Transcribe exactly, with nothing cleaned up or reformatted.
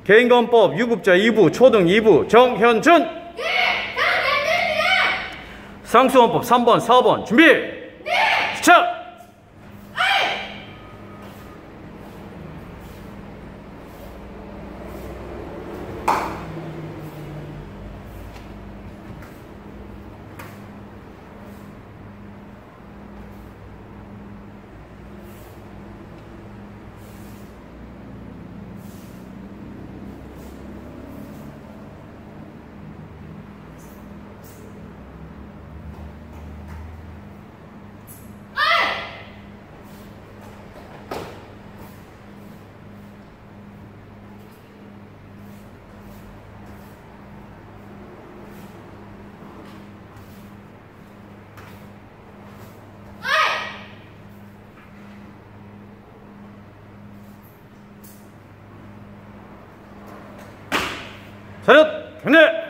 개인건법 유급자 이 부 초등 이 부 정현준. 네, 정현준입니다. 상수원법 삼 번 사 번 준비. 네. 시작. 차렷 경례.